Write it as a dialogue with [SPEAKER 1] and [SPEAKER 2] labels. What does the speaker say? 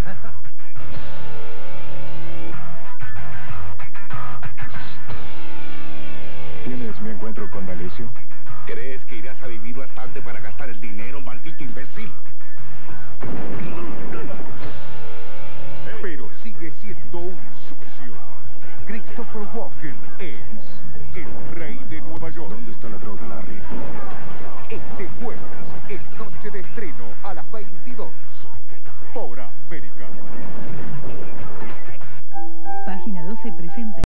[SPEAKER 1] ¿Tienes mi encuentro con Dalicio?
[SPEAKER 2] ¿Crees que irás a vivir bastante para gastar el dinero, maldito imbécil?
[SPEAKER 3] Pero sigue siendo un sucio. Christopher Walken es el rey de Nueva York.
[SPEAKER 1] ¿Dónde está la droga, Larry?
[SPEAKER 3] Este jueves, en noche de estreno a las 22, por América.
[SPEAKER 4] Página 12 presenta